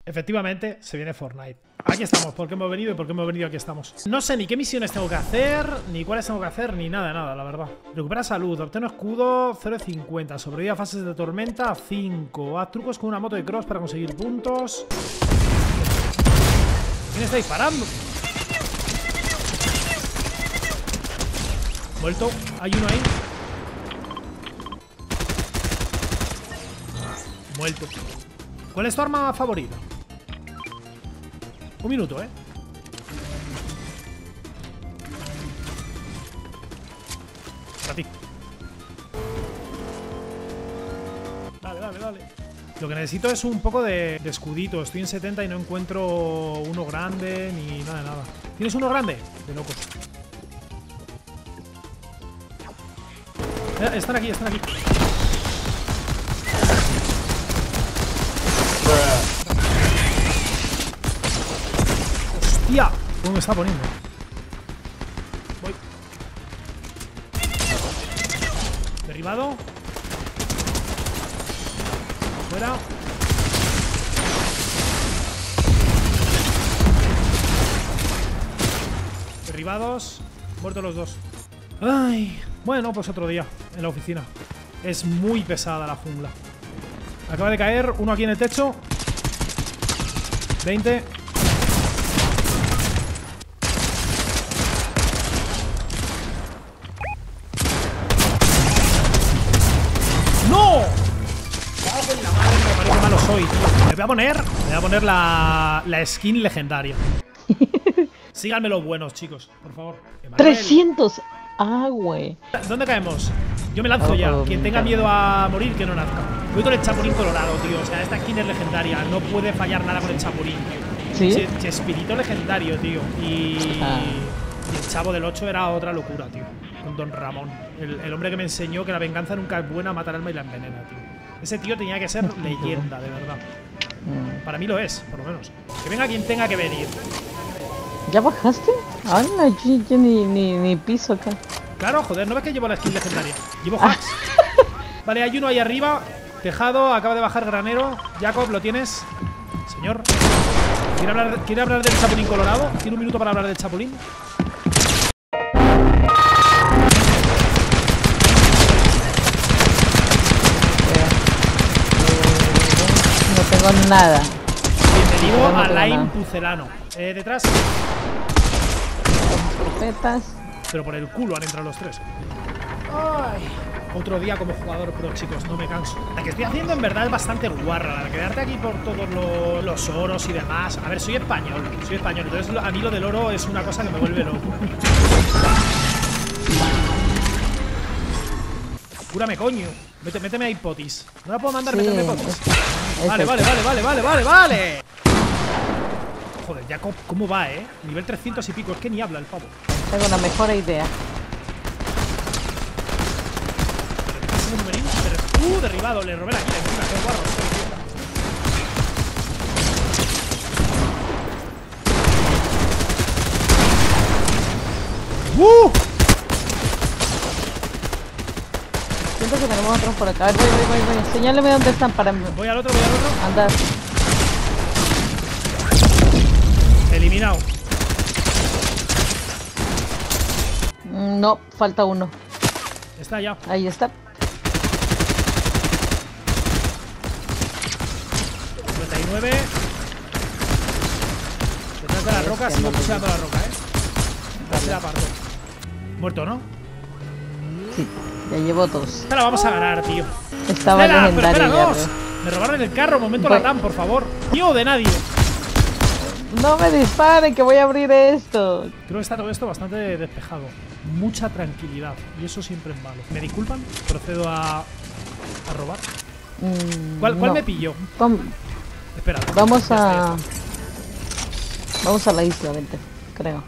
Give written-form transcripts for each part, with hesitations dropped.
Efectivamente, se viene Fortnite. Aquí estamos, ¿por qué hemos venido y por qué hemos venido? Aquí estamos. No sé ni qué misiones tengo que hacer, ni cuáles tengo que hacer, ni nada, la verdad. Recupera salud, obtén escudo 0,50. Sobrevive a fases de tormenta 5. Haz trucos con una moto de cross para conseguir puntos. ¿Quién está disparando? Muerto, hay uno ahí. Muerto. ¿Cuál es tu arma favorita? Un minuto, Para ti. Dale. Lo que necesito es un poco de escudito. Estoy en 70 y no encuentro uno grande ni nada de nada. ¿Tienes uno grande? De locos. Están aquí. ¡Hostia! ¿Cómo me está poniendo? Voy. Derribado. Fuera. Derribados. Muertos los dos. Ay. Bueno, pues otro día en la oficina. Es muy pesada la jungla. Acaba de caer uno aquí en el techo. 20. ¡No! ¡Cago en la madre! Qué malo soy, tío. Me voy a poner la skin legendaria. Síganme los buenos, chicos, por favor. 300. Ah, güey. ¿Dónde caemos? Yo me lanzo ya. Quien tenga miedo a morir, que no nazca. Voy con el chapulín colorado, tío. O sea, esta skin es legendaria. No puede fallar nada con el chapulín. ¿Sí? Chespirito legendario, tío. Y el chavo del 8 era otra locura, tío. Con Don Ramón. El hombre que me enseñó que la venganza nunca es buena, mata al alma y la envenena, tío. Ese tío tenía que ser leyenda, de verdad. Para mí lo es, por lo menos. Que venga quien tenga que venir. ¿Ya bajaste? Anda, yo ni piso acá. Claro, joder, ¿no ves que llevo la skin legendaria? Llevo hacks. Vale, hay uno ahí arriba. Tejado, acaba de bajar granero. Jacob, ¿lo tienes? Señor. ¿Quiere hablar del chapulín colorado? ¿Tiene un minuto para hablar del chapulín? No tengo nada. Bienvenido a Lime Pucelano. Detrás. Profetas. Pero por el culo han entrado los tres. Ay. Otro día como jugador pro, chicos, no me canso. La que estoy haciendo en verdad es bastante guarra. La de quedarte aquí por todos los oros y demás. A ver, soy español, entonces a mí lo del oro es una cosa que me vuelve loco. Cúrame, coño. Méteme ahí potis. No la puedo mandar, sí, méteme potis. Vale. Joder, Jacob, ¿cómo va, Nivel 300 y pico, es que ni habla el pavo. Tengo una mejor idea. Derribado, le robé la kill encima, qué guarro. Siento que tenemos otros por acá. A ver, voy. Señáleme dónde están para... Voy al otro. Anda. Eliminado. No, falta uno. Está ya. Ahí está. 59. Detrás de la roca, sigo puseando la roca, Casi la parto. Muerto, ¿no? Sí, ya llevo dos. Esta la vamos a ganar, tío. Estaba legendaria. Espera, dos. Me robaron el carro, momento la RAM, por favor. Tío de nadie. No me disparen, que voy a abrir esto. Creo que está todo esto bastante despejado. Mucha tranquilidad. Y eso siempre es malo. ¿Me disculpan? Procedo a robar. ¿Cuál no. me pillo? Espera. Vamos a la isla, vente, creo.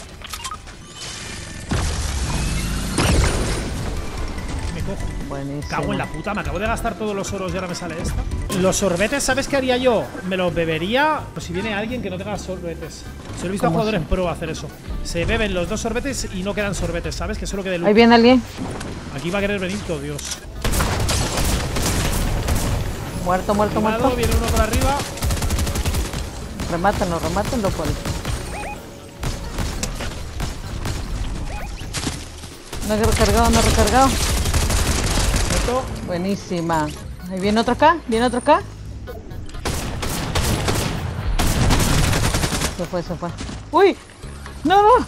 Me cojo. Buenísimo. Cago en la puta, me acabo de gastar todos los oros y ahora me sale esta. Los sorbetes, ¿sabes qué haría yo? Me los bebería, pues si viene alguien que no tenga sorbetes. Se lo he visto a jugadores pro hacer eso. Se beben los dos sorbetes y no quedan sorbetes, ¿sabes? Que solo quede el... Ahí viene alguien. Aquí va a querer venir todo, Dios. Muerto. Viene uno por arriba. Remátenlo, remátenlo por ahí. No he recargado, no he recargado. Muerto. Buenísima. Ahí viene otro acá, viene otro acá. Se fue, se fue. ¡Uy! ¡No, no!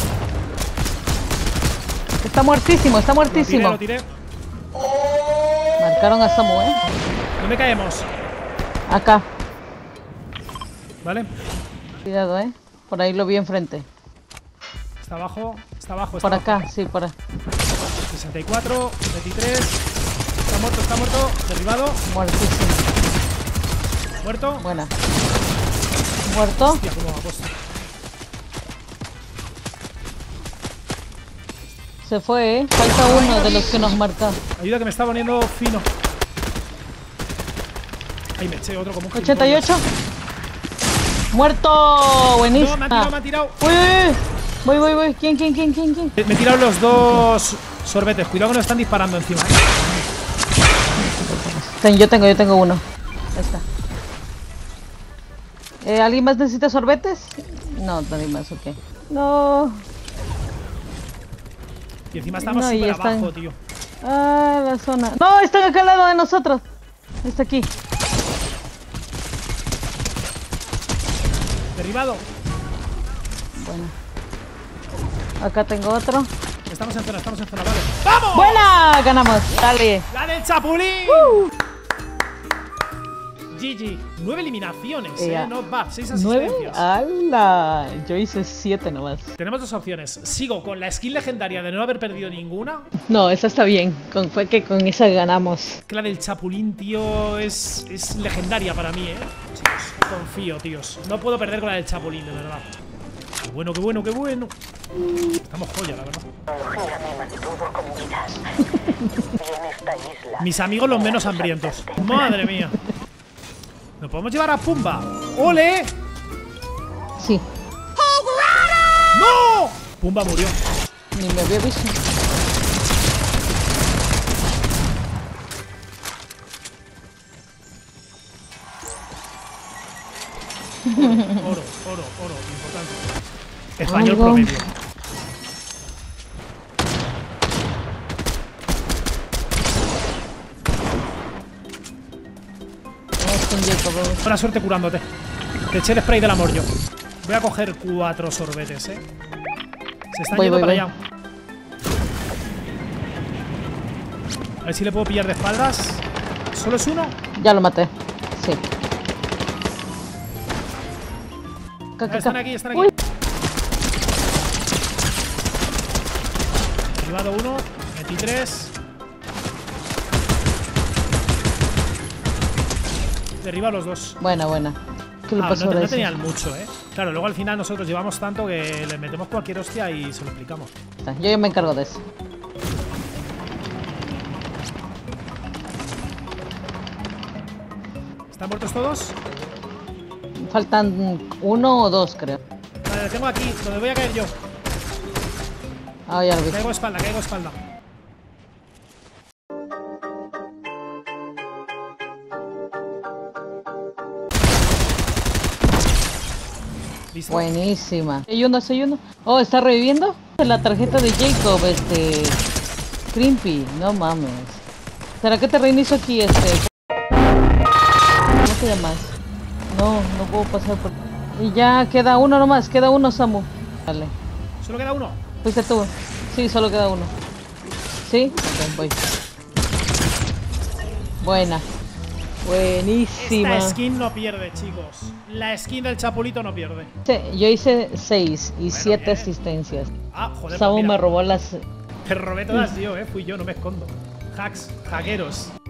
Está muertísimo, está muertísimo. Lo tiré. Marcaron a Samu, ¿eh? ¿Dónde caemos? Acá. Vale. Cuidado, ¿eh? Por ahí lo vi enfrente. Está abajo, está abajo. Por acá, sí, por ahí. 64, 23. Está muerto. Derribado. Muertísimo. Muerto. Buena. Muerto. Hostia, cómo me ha puesto. Se fue, ¿eh? Falta uno de los que nos marca. Ayuda que me está poniendo fino. Ahí me eché otro como un 88. ¡Muerto! Buenísimo. No, me ha tirado. Uy, voy. ¿Quién? Me he tirado los dos sorbetes. Cuidado que nos están disparando encima, Yo tengo uno. Ahí está. ¿Alguien más necesita sorbetes? No, nadie más, ok. No. Y encima estamos No, y súper están- abajo, tío. Ah, la zona. No, están acá al lado de nosotros. Está aquí. Derribado. Bueno. Acá tengo otro. Estamos en zona, vale. ¡Vamos! ¡Buena! Ganamos. Dale. ¡La del Chapulín! GG. 9 eliminaciones, Ya. No va, 6 ¿9? asistencias. ¡Hala! Yo hice 7 nomás. Tenemos dos opciones. Sigo con la skin legendaria de no haber perdido ninguna. No, esa está bien. Fue que con esa ganamos. Que la del Chapulín, tío, es legendaria para mí, Chicos, confío, tíos. No puedo perder con la del Chapulín, de verdad. Qué bueno. Estamos joya, la verdad. Mis amigos los menos hambrientos. Madre mía. ¿Nos podemos llevar a Pumba? ¡Ole! Sí. ¡No! Pumba murió. Ni me había visto. Oro, importante. Español Algo. promedio. Vamos con Jacob, vamos. Buena suerte curándote. Te eché el spray del amor yo. Voy a coger 4 sorbetes, Se están Voy, yendo voy, para voy. allá. A ver si le puedo pillar de espaldas. ¿Solo es uno? Ya lo maté. Sí. Están aquí. Uy. Derribado uno. 23. Derriba los dos. Buena. ¿Qué le pasó no, a no ese? tenían mucho, Claro, luego al final nosotros llevamos tanto que le metemos cualquier hostia y se lo explicamos. Yo ya me encargo de eso. ¿Están muertos todos? Faltan 1 o 2, creo. Vale, le tengo aquí, donde voy a caer yo. Ah, ya lo vi. Caigo espalda. ¿Listo? Buenísima. Hay uno. Oh, ¿está reviviendo? La tarjeta de Jacob, Crimpy, no mames. ¿Será que te reinicio aquí, ¿Cómo te llamas? No puedo pasar por... Y ya queda uno nomás, Samu. Dale. ¿Solo queda uno? Fuiste tú. Sí, solo queda uno. ¿Sí? Ok, voy. Buena. Buenísima. Esta skin no pierde, chicos. La skin del Chapulito no pierde. Sí, yo hice 6 y 7 bien. asistencias. Ah, joder, Samu pues mira, me robó las... te robé todas yo, Fui yo, no me escondo. Hackeros.